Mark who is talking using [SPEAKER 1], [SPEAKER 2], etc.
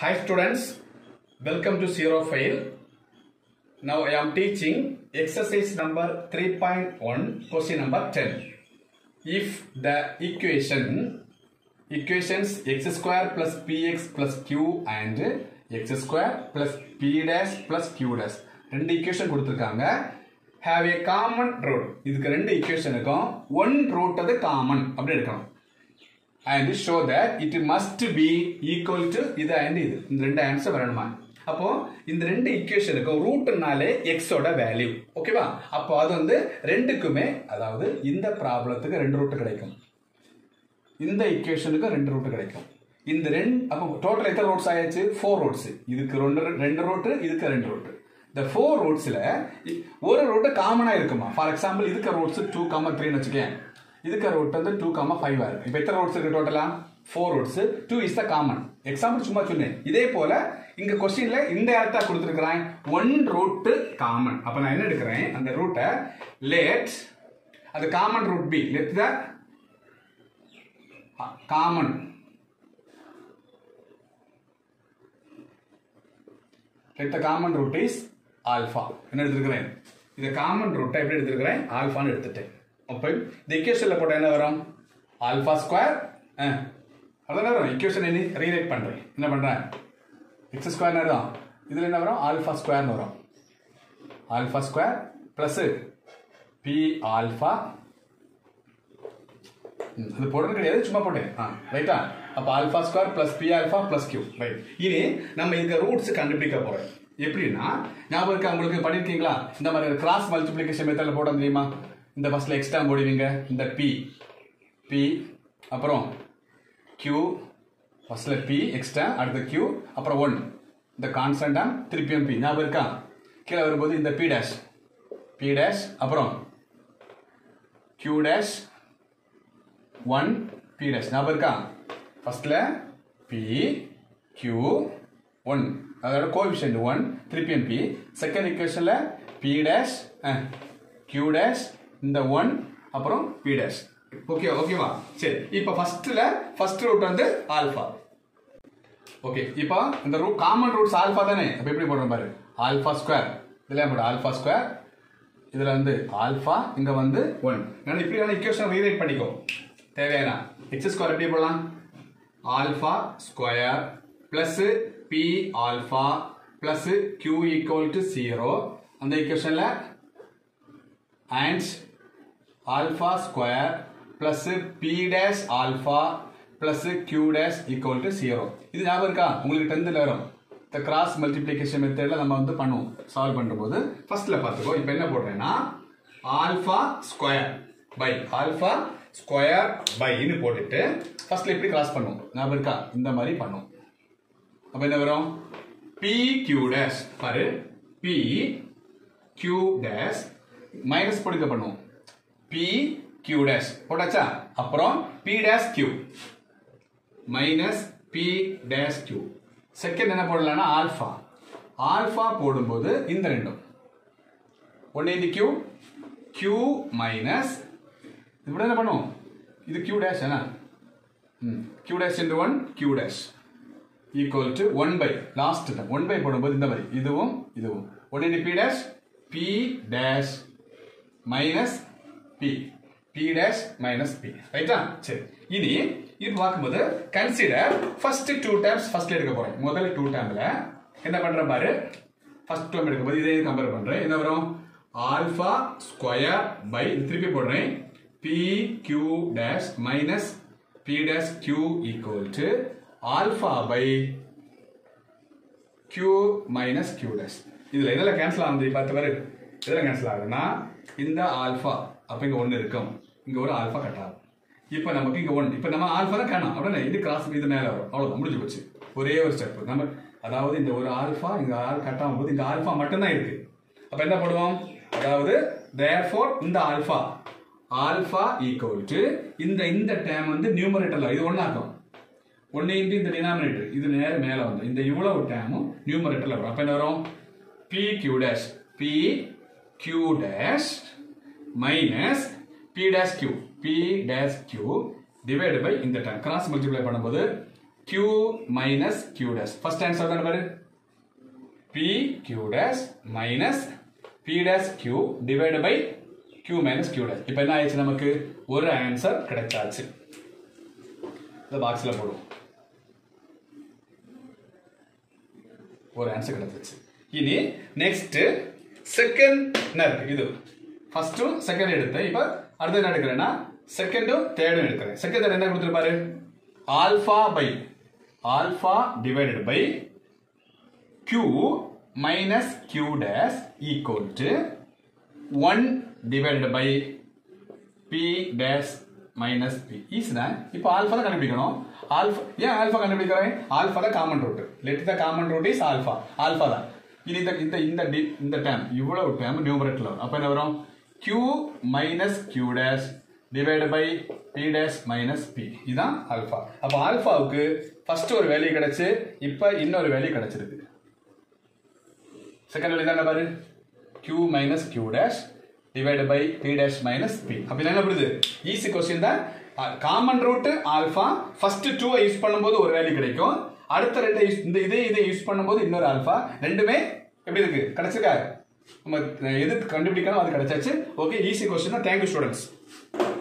[SPEAKER 1] Hi students, welcome to Zero Fail. Now I am teaching exercise number 3.1, question number 10. If the equations x square plus px plus q and x square plus p dash plus q dash ரெண்டு equation கொடுத்திருக்காங்க. Have a common root. இதுக்கு ரெண்டு equation இருக்கும். One root அது common அப்படி எடுக்கணும். And show that it must be equal to இது and இது. இந்த ரெண்டு ஆன்சர் வரணுமா? அப்போ இந்த ரெண்டு ஈக்குவேஷனுக்கு ரூட்னாலே x ஓட வேல்யூ. ஓகேவா? அப்போ அது வந்து ரெண்டுக்குமே அதாவது இந்த ப்ராப்ளத்துக்கு ரெண்டு ரூட் கிடைக்கும். இந்த ஈக்குவேஷனுக்கு ரெண்டு ரூட் கிடைக்கும். இந்த ரெண்டு அப்போ டோட்டல் எத்தனை ரூட்ஸ் ஆயாச்சு? 4 ரூட்ஸ். இதுக்கு ரெண்டு ரூட், இதுக்கு ரெண்டு ரூட். இந்த 4 ரூட்ஸ்ல ஒரு ரூட் காமனா இருக்குமா? ஃபார் எக்ஸாம்பிள் இதுக்கு ரூட்ஸ் 2, 3 ன்னு வச்சுக்கேன். இதுக்கு ரூட் வந்து 2, 5 இருக்கு. இப்போ எத்தனை ரூட்ஸ் இருக்கு டோட்டலா? 4 roots. 2 is the common. Example சும்மா சொன்னேன். இதே போல இங்க क्वेश्चनல இன்டைரக்ட்டா கொடுத்திருக்கான் 1 ரூட் காமன். அப்ப நான் என்ன எடுக்கறேன்? அந்த ரூட்டை let அந்த common root be let the common root is alpha. என்ன எடுத்துக்கிறேன்? இந்த காமன் ரூட்டை எப்படி எடுத்துக்கிறேன்? ஆல்பான்னு எடுத்துட்டேன். அப்போ இந்த ஈக்குவேஷன்ல போட்டா என்ன வரும்? ஆல்பா ஸ்கொயர் அதான் வரும். ஈக்குவேஷன் என்ன ரீரைட் பண்றேன். என்ன பண்றேன்? x ஸ்கொயர் வரும். இதுல என்ன வரும்? ஆல்பா ஸ்கொயர்னு வரும். Alpha square plus p alpha அது போடுறது கிடையாது, சும்மா போட்டேன். ரைட்டா? அப்ப alpha square plus p alpha plus q. Right. இனி நம்ம இந்த ரூட்ஸ் கண்டுபிடிக்க போறோம். எப்படின்னா ஞாபகம் இருக்கா உங்களுக்கு? பண்ணிருக்கீங்களா? இந்த மாதிரி கிராஸ் மல்டிப்ளிகேஷன் மெத்தட்ல போட தெரியுமா? இந்த ஃபர்ஸ்ட்ல எக்ஸ் டேர்ம் போடுவீங்க. இந்த p அப்புறம் q ஃபர்ஸ்ட்ல p எக்ஸ் டேர்ம் அடுத்து q அப்புறம் 1 இந்த கான்ஸ்டன்ட் டேர்ம் திருப்பியும் p. ஞாபகம் இருக்கா? கீழே வரும்போது இந்த p டேஷ் அப்புறம் q டேஷ் 1 p டேஷ். ஞாபகம் இருக்கா? ஃபர்ஸ்ட்ல p q 1 அதோட கோஎஃபிஷியன்ட் 1 திருப்பியும் p. செகண்ட் ஈக்குவேஷன்ல p டேஷ் q டேஷ் இந்த 1 அப்புறம் p டேஷ். ஓகேவா? சரி. இப்போ ஃபர்ஸ்ட் ரூட் வந்து ஆல்பா. ஓகே. இப்போ இந்த ரூட் காமன் ரூட்ஸ் ஆல்பா தானே. அப்ப எப்படி போடுறோம் பாரு? Alpha square. இதுல போடு ஆல்பா ஸ்கொயர். இதுல வந்து ஆல்பா இங்க வந்து 1. நான் இப்படியான ஈக்குவேஷன் ரீரைட் பண்ணிக்கோ. தேவையான x ஸ்கொயர் எப்படி போடலாம்? Alpha square plus p alpha plus q equal to 0. அந்த ஈக்குவேஷன்ல and alpha square plus p dash alpha plus q dash equal to 0. இது ஞாபகம் இருக்கா? உங்களுக்கு 10th ல வரும். இந்த கிராஸ் மல்டிப்ளிகேஷன் மெத்தட்ல நம்ம வந்து பண்ணுவோம். சால்வ் பண்ணும்போது ஃபர்ஸ்ட்ல பாத்துக்கோ. இப்போ என்ன போடுறேன்னா ஆல்பா ஸ்கொயர் பை ன்னு போட்டுட்டு ஃபர்ஸ்ட்ல எப்படி கிராஸ் பண்ணுவோம்? ஞாபகம் இருக்கா? இந்த மாதிரி பண்ணுவோம். அப்ப என்ன வரும்? p q dash பாரு. p q dash மைனஸ் போடுங்க பண்ணுவோம். p q dash போட்டாச்சா? அப்புறம் p dash q minus p dash q. Second என்ன போடலாம்னா ஆல்பா போடும்போது இந்த ரெண்டும் 1 into q மைனஸ் இப்படி என்ன பண்ணுவோம்? இது q dash என்ன? q dash into 1 q dash equal to 1 by last term 1 by போடும்போது இந்த மாதிரி இதுவும் 1 into p dash p dash minus p dash minus p. ரைட்டா? சரி. இனி இது பார்க்கும்போது கன்சிடர் ஃபர்ஸ்ட் 2 டேர்ம்ஸ் ஃபர்ஸ்ட்ல எடுக்க போறேன். முதல் 2 டேர்ம்ல என்ன பண்றேன் பாரு. ஃபர்ஸ்ட் டேர்ம் எடுக்கும்போது இதே கம்பேர் பண்றேன். என்ன வரும்? ஆல்பா ஸ்கொயர் பை திருப்பி போடுறேன் p q dash minus p dash q equal to alpha by q minus q dash. இதுல இதெல்லாம் கேன்சல் ஆகுது. பார்த்து பாரு. இதெல்லாம் கேன்சல் ஆகுதுன்னா இந்த ஆல்பா அப்ப இங்க 1 இருக்கும். இங்க ஒரு ஆல்பா கட் ஆகும். இப்போ நமக்கு இங்க 1. இப்போ நம்ம ஆல்பா தான் காணோம். அப்படியே இது கிராஸ் இது மேல வரும். அவ்வளவுதான், முடிஞ்சு போச்சு. ஒரே ஒரு ஸ்டெப். நம்ம அதாவது இந்த ஒரு ஆல்பா இங்க கட் ஆகும்போது இங்க ஆல்பா மட்டும் தான் இருக்கு. அப்ப என்ன பண்ணுவோம்? அதாவது therefore இந்த ஆல்பா ஈக்குவல் டு இந்த டேர்ம் வந்து நியூமரேட்டர்ல இது 1 ஆகும். 1 into இந்த டினாமினேட்டர் இது நேர மேல வந்து இந்த இவ்வளவு டேர்மும் நியூமரேட்டர்ல வரும். அப்ப என்ன வரும்? p q dash minus p dash q divided by இந்த term cross multiply பண்ணும்போது q minus q dash. First answer தான பாரு. p q dash minus p dash q divided by q minus q dash. இப்போ என்ன ஆயிடுச்சு நமக்கு ஒரு answer கிடைச்சாச்சு. இந்த பாக்ஸ்ல போடுவோம். ஒரு ஆன்சர் கிடைச்சிச்சு. இனி நெக்ஸ்ட் செகண்ட் இது ஃபர்ஸ்டும் செகண்ட் எடுத்தேன். இப்போ அடுத்து என்ன எடுக்கிறேன்னா செகண்டும் தேர்டும் எடுக்கிறேன். செகண்ட் தேர்ட் என்ன கொடுத்துருப்பாரு alpha divided by q minus q dash equal to 1 divided by p dash minus p. ஈஸினா இப்போ ஆல்ஃபா தான் கண்டுபிடிக்கணும். ஆல்ஃபா ஏன் ஆல்ஃபா கண்டுபிடிக்கிறேன்? ஆல்ஃபா தான் common root. Let the common root is alpha தான். இனி இந்த டேர்ம் இவ்வளவு டேர்ம் நியூமரேட்டர்ல வரும். அப்ப என்ன வரும் q minus q dash divided by p dash minus p. இதுதான் ஆல்ஃபா. அப்ப ஆல்ஃபாவுக்கு ஃபர்ஸ்ட் ஒரு வேல்யூ கிடைச்சு இப்போ இன்னொரு வேல்யூ கிடைச்சிருக்கு. செகண்ட் வேல்யூ என்ன பாரு q minus q dash divided by p dash minus p. அப்ப என்ன புரியுது? ஈஸி क्वेश्चन தான். Common root alpha first 2 use பண்ணும்போது ஒரு வேல்யூ கிடைக்கும். அடுத்த ரெண்டு இதை யூஸ் பண்ணும்போது இன்னொரு ஆல்ஃபா. ரெண்டுமே எப்படி இருக்கு கிடைச்சிருக்கா? நம்ம எது கண்டுபிடிக்கணும் அது கிடைச்சாச்சு. ஓகே ஈஸி क्वेश्चन தான். Thank you students.